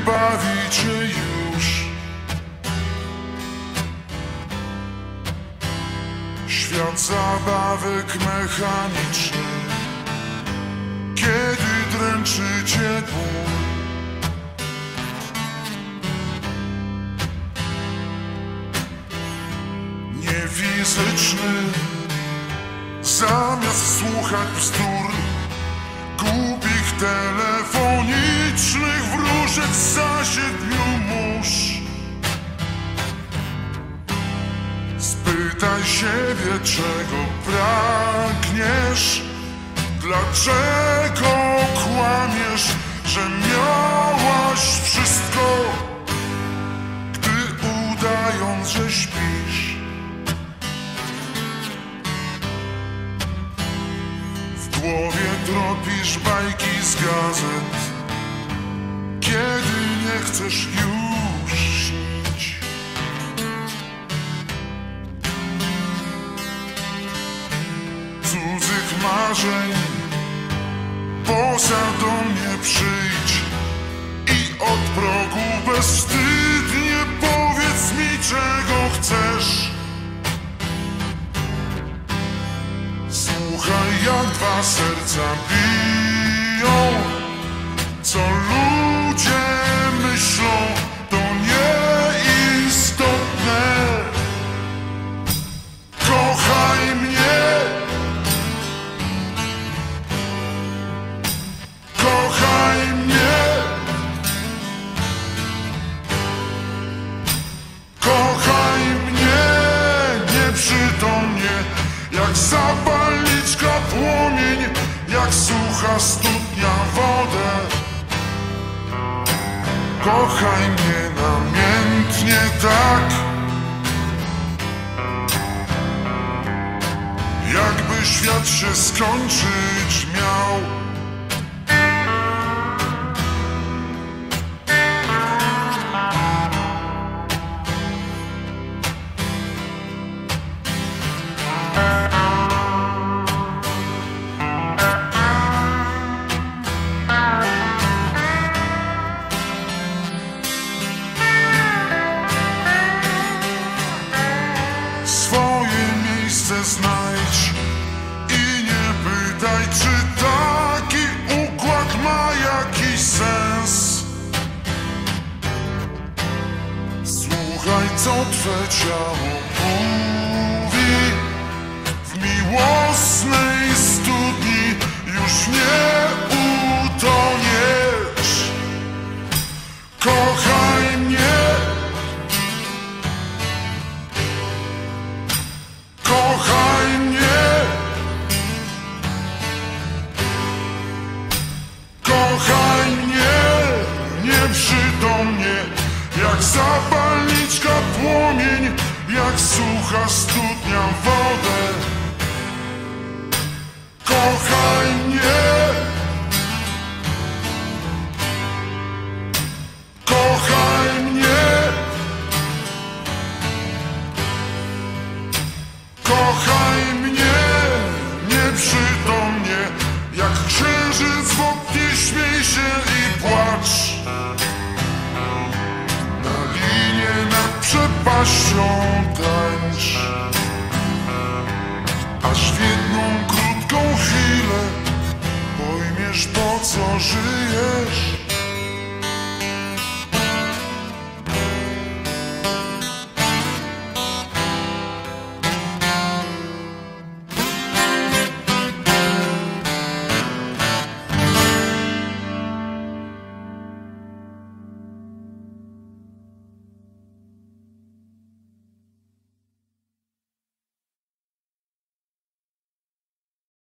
bawi cię już. Świat zabawek mechanicznych, kiedy dręczy cię ból. Niefizyczny, zamiast słuchać bzdur głupich telefonicznych wróżek za 7 mórz. Spytaj siebie, czego pragniesz, dlaczego kłamiesz, że miałaś wszystko, gdy udając, że śpisz. W głowie tropisz bajki z gazet, kiedy nie chcesz już śnić. Cudzych marzeń poza do mnie przyjdź i od progu bezwstydnie powiedz mi, czego chcesz. Słuchaj, jak 2 serca biją, co ludzie myślą, to nieistotne. Kochaj mnie, kochaj mnie, kochaj mnie nieprzytomnie, jak zapalniczka płomień, jak sucha studnia wodę. Kochaj mnie namiętnie tak, jakby świat się skończyć miał. Swoje miejsce znajdź i nie pytaj, czy taki układ ma jakiś sens. Słuchaj, co twe ciało mówi, w miłosnej studni już nie utoniesz. Kochaj mnie, kochaj mnie, kochaj mnie nieprzytomnie, jak zapalniczka płomień, jak sucha studnia wodę. Kochaj mnie, kochaj mnie, kochaj mnie nieprzytomnie, jak księżyc w oknie, śmiej się i płacz. Na linie nad przepaścią tańcz, aż w jedną krótką chwilę pojmiesz, po co żyjesz.